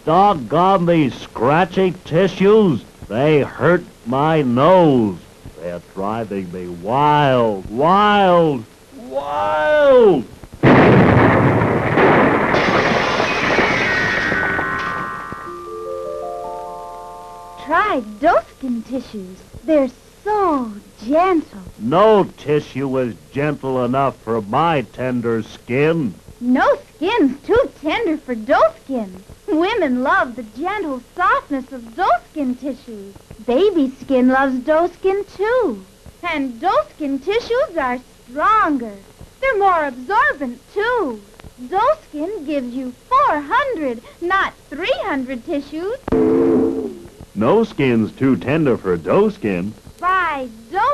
Doggone these scratchy tissues. They hurt my nose. They're driving me wild, wild, wild. Try Doeskin tissues. They're so gentle. No tissue is gentle enough for my tender skin. No skin's too tender for Doeskin. Women love the gentle softness of Doeskin tissues. Baby skin loves Doeskin too. And Doeskin tissues are stronger. They're more absorbent too. Doeskin gives you 400, not 300 tissues. No skin's too tender for doe skin. Buy Doeskin.